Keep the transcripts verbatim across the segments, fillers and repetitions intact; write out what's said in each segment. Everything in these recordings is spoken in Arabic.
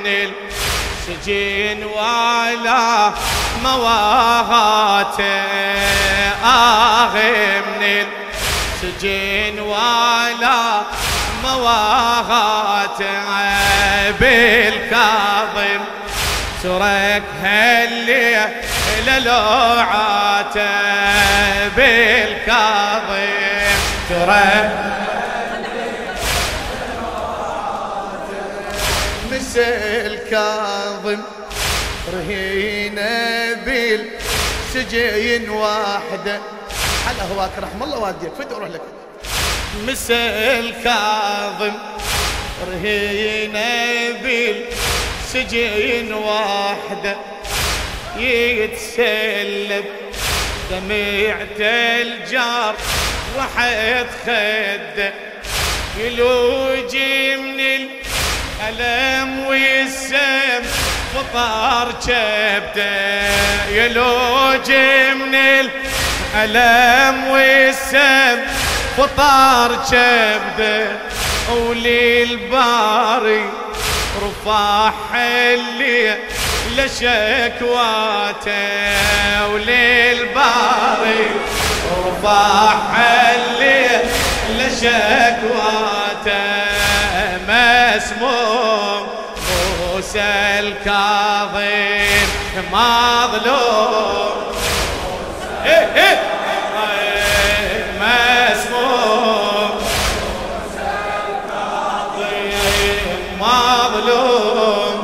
من السجن ولا مواهاته، آه من السجن ولا مواهاته، بالكاظم ترك هالليل للوعاته، بالكاظم ترك مثل كاظم رهينه بالسجين واحده. على هواك رحم الله والديك فد اروح لك. مثل كاظم رهينه بالسجين واحده، يتسلب دمعة الجار راحت خده، يلوجي من الألم والسم فطار جبده، يلوجي من الألم والسم فطار جبده، وللباري رفع الليل لشكواته، وللباري رفع الليل لشكواته، مسموم موسى الكاظم مظلوم، إيه إيه مسموم موسى الكاظم مظلوم،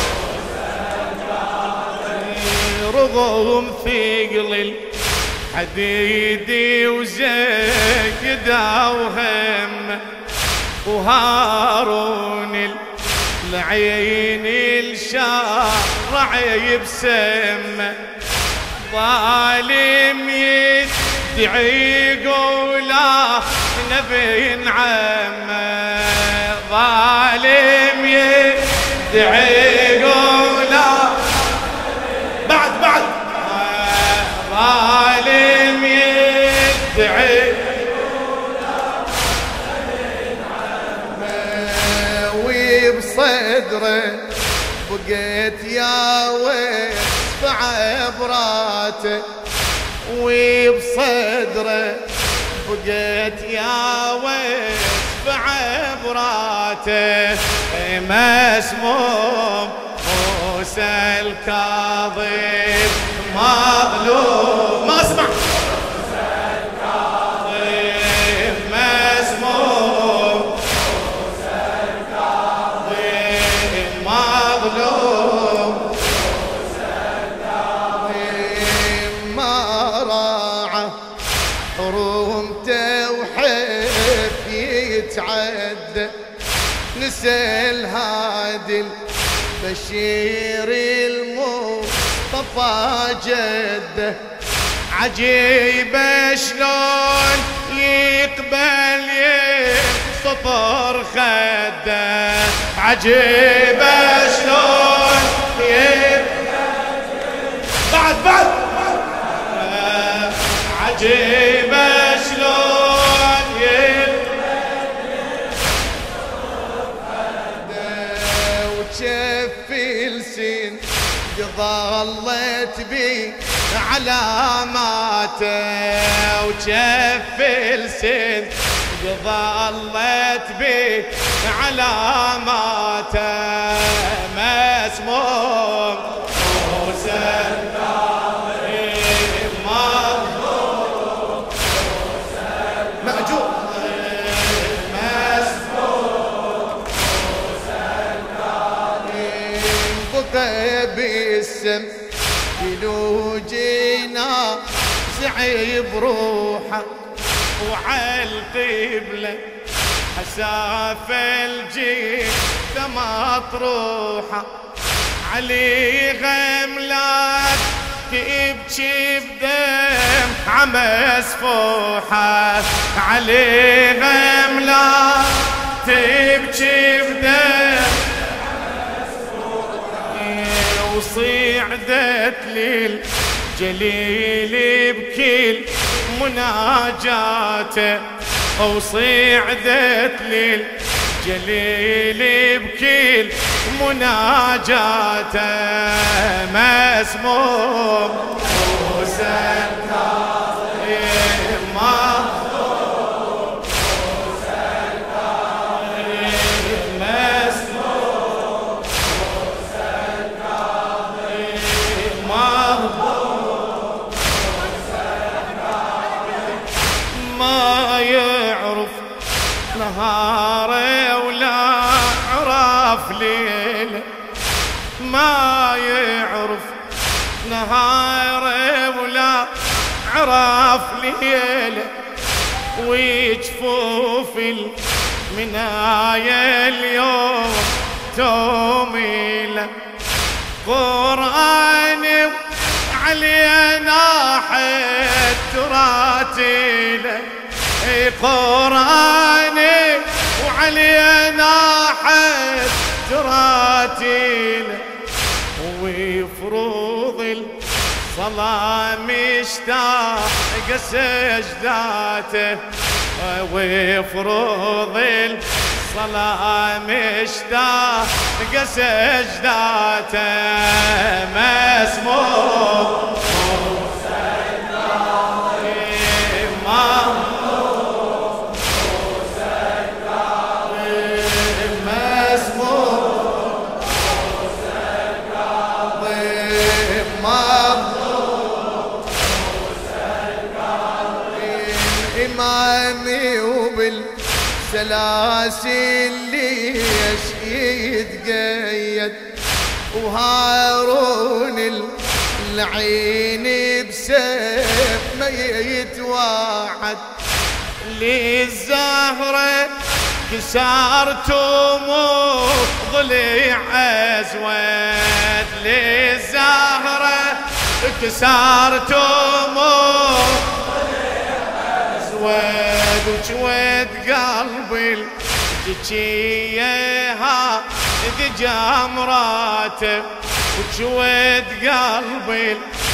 رضوم ثقل الحديد وزكدا وهم، وهارون العين الشارع يبسم، ظالم يدعي قولا نبي عمه، ظالم يدعي قولا بعد بعد ظالم يدعي صدره بقيت يا ويل بعبراته، وبصدره بقيت يا ويل بعبراته، مسموم موسى الكاظم مظلوم. ما اسمع موسى الكاظم مسموم موسى الكاظم مظلوم، موسى الكاظم ما راعى حرمته وحب يتعدى، نسى الهادي بشير المصطفى جده، عجيبة شلون يقبل يسطر خده، عجيبة شلون يقبل بعد بعد عجيبة شلون يقبل يسطر خده، وشف السن ظلت بي علاماته، وشف السن ظلت بي علاماته، مسموم موسى الكاظم مظلوم، مأجور مسموم موسى الكاظم، بقى بالسم يلوجينا سعي بروحه، وعالقبله حساف الجيل مطروحه، علي غملات تبكي بدم عمسفوحه، علي غملات تبكي بدم وصعدت للجليل بكل مناجاته، وصعدت للجليل بكل مناجاته مسموم موسى الكاظم مظلوم موسى الكاظم مسموم موسى الكاظم مظلوم موسى الكاظم ما يعرف نهاره ولا عرف ليله ما يعرف نهاره ولا عرف ليله وجفوف المنايا اليوم توميله قرآني علينا حد تراتيله قرآني وعلينا حد تراتيله ويفروض الصلاة مشتاق سجداته ويفروض الصلاة مشتاق سجداته مسموم موسى الكاظم مظلوم موسى الكاظم مسموم موسى الكاظم مظلوم موسى الكاظم إمامي وبالسلاسل ليش يتقيد وهارون العين بسيف ما يتواعد للزهرة كسرتم ضلع أسود للزهرة كسرتم ضلع أسود وجود قلبي الجيها ذي جمراته وجود قلبي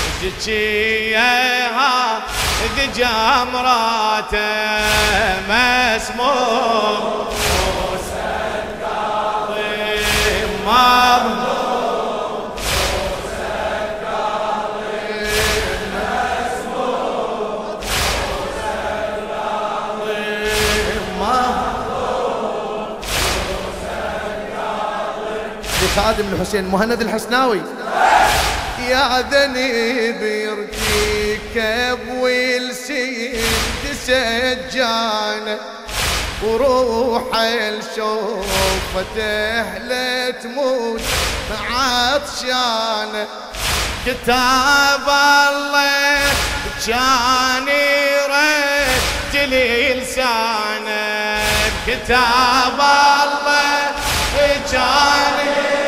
الجيها ذي جمراته مسموم موسى الكاظم مظلوم موسى الكاظم مسموم موسى الكاظم مظلوم موسى الكاظم لخادم الحسين مهند الحسناوي يا ذنب يرتكب والسيد سجانه وروح الشوفة تهلى تموت عطشانه كتاب الله كان يرتل لسانه كتاب الله كان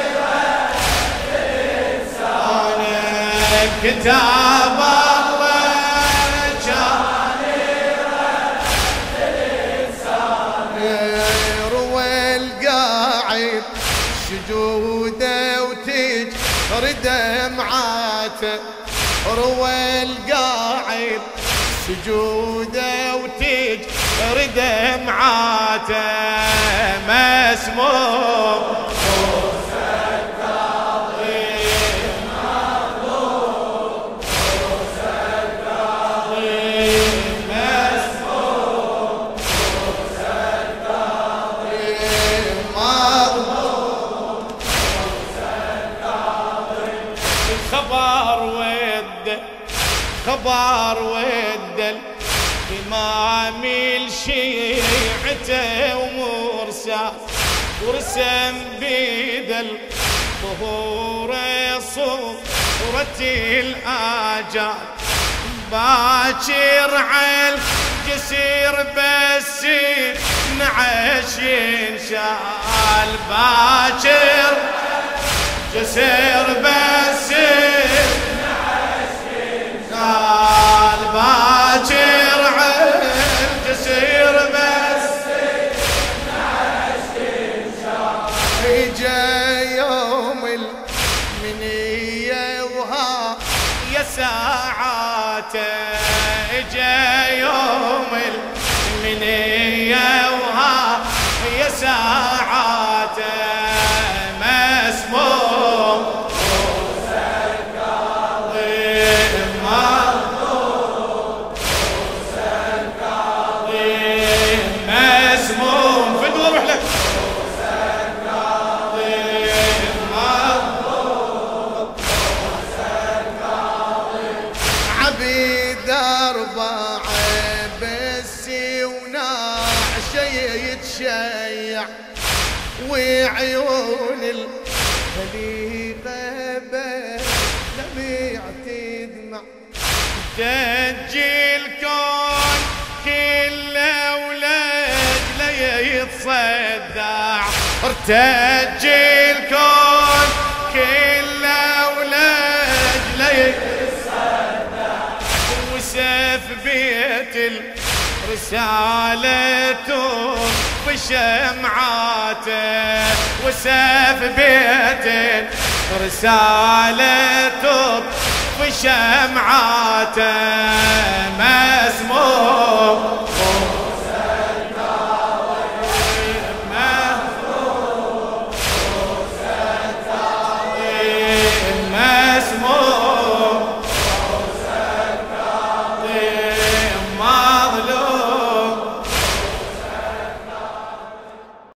كتاب الله كان يرتل لسانه روى القاعد سجوده وتجري دمعاته روى القاعد سجوده وتجري دمعاته مسموم خبر ود الإمام الشيعة ومرسى ورسم بيد الظهور صورة الآجال باكر على الجسير بس نعش ينشال باكر جسير بس الباكر عالجسير بس اجا يوم المنية وها يا ساعاته اجا يوم المنية وها يا ساعاته وعيون الخليقة دمع تدمع تنجي الكون كله ولجله يتصدع ارتجي الكون كله ولجله يتصدع وسيف بيت الرسالة بشمعاته وسيف بيت الرسالة بشمعاته